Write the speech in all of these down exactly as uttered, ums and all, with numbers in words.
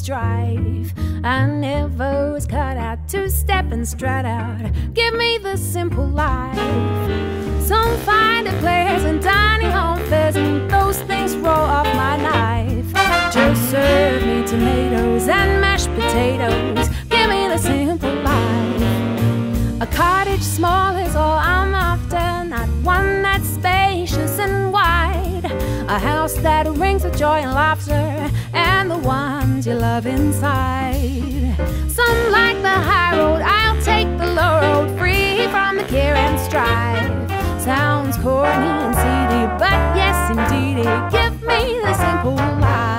strife. I never was cut out to step and strut out. Give me the simple life. Some find it players and dining hall fares, and those things roll off my knife. Just serve me tomatoes and mashed potatoes. Give me the simple life. A cottage small is all I'm after, not one that's spacious and wide. A house that rings with joy and laughter, and the ones you love inside. Some like the high road, I'll take the low road, free from the care and strife. Sounds corny and seedy, but yes indeedy, give me the simple life.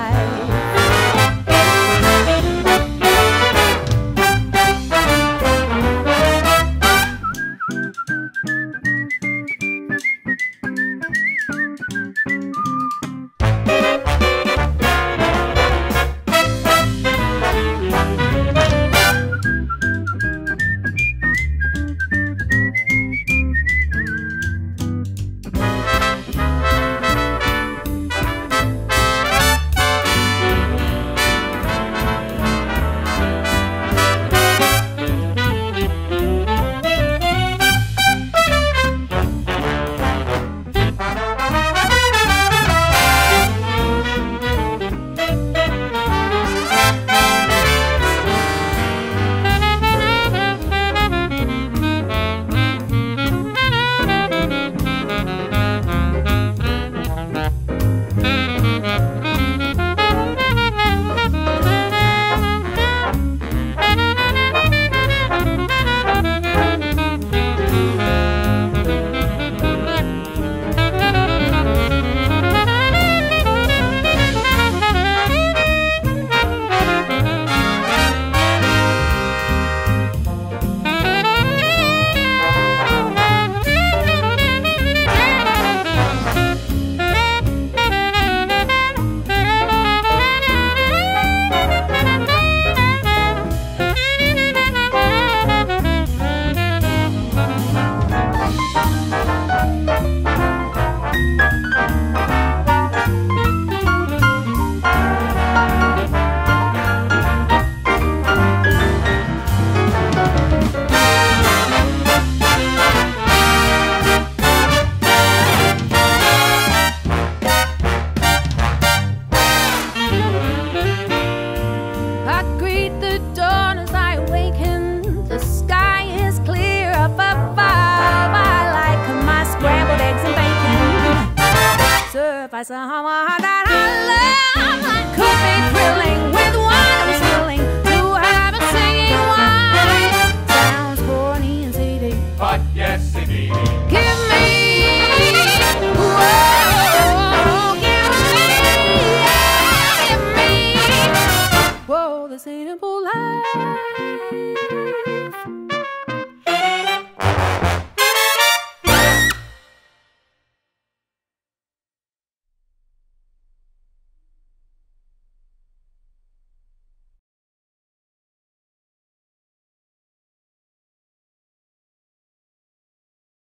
If I saw that I love, could be thrilling.